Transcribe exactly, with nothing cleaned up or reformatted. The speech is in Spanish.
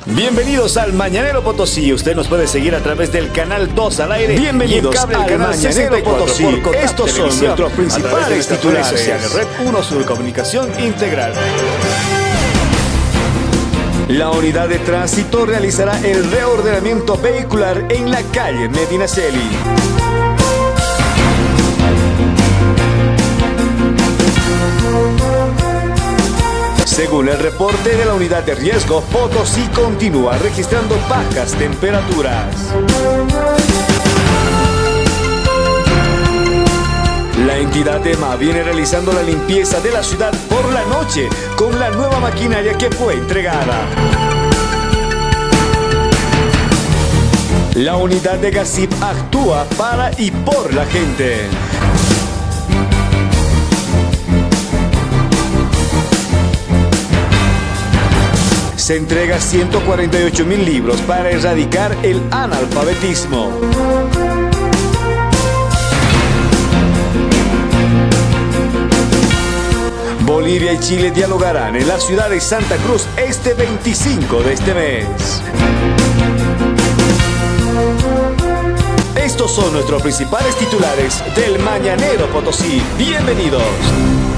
Bienvenidos al Mañanero Potosí. Usted nos puede seguir a través del canal dos al aire. Bienvenidos cable al canal Mañanero Potosí. Estos son nuestros principales titulares sociales. Red uno Sur Comunicación Integral. La unidad de tránsito realizará el reordenamiento vehicular en la calle Medinaceli. Según el reporte de la unidad de riesgo, Potosí continúa registrando bajas temperaturas. La entidad E M A viene realizando la limpieza de la ciudad por la noche con la nueva maquinaria que fue entregada. La unidad de GASIP actúa para y por la gente. Se entrega ciento cuarenta y ocho mil libros para erradicar el analfabetismo. Bolivia y Chile dialogarán en la ciudad de Santa Cruz este veinticinco de este mes. Estos son nuestros principales titulares del Mañanero Potosí. Bienvenidos.